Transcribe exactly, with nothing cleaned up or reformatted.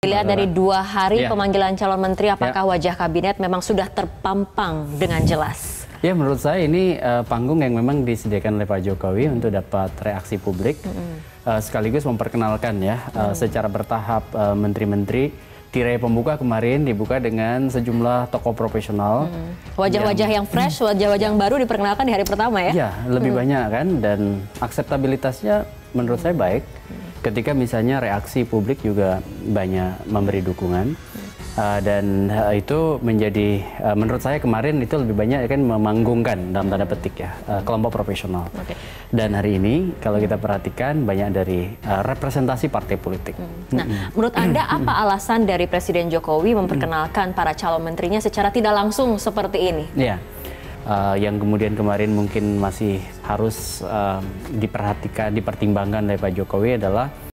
Dilihat dari dua hari ya. pemanggilan calon menteri, apakah ya. wajah kabinet memang sudah terpampang dengan jelas? Ya, menurut saya ini uh, panggung yang memang disediakan oleh Pak Jokowi untuk dapat reaksi publik, mm-hmm. uh, sekaligus memperkenalkan ya uh, mm. secara bertahap uh, menteri-menteri. Tirai pembuka kemarin dibuka dengan sejumlah tokoh profesional. Hmm. Wajah-wajah yang, yang fresh, wajah-wajah yang baru diperkenalkan di hari pertama ya? Iya, lebih hmm. banyak kan, dan akseptabilitasnya menurut hmm. saya baik. Ketika misalnya reaksi publik juga banyak memberi dukungan. Hmm. Uh, dan uh, itu menjadi, uh, menurut saya kemarin itu lebih banyak kan memanggungkan dalam tanda petik ya, uh, kelompok profesional. Okay. Dan hari ini kalau kita perhatikan banyak dari uh, representasi partai politik. Nah, mm-hmm. menurut Anda apa alasan dari Presiden Jokowi memperkenalkan para calon menterinya secara tidak langsung seperti ini? Ya, uh, yang kemudian kemarin mungkin masih harus uh, diperhatikan, dipertimbangkan oleh Pak Jokowi adalah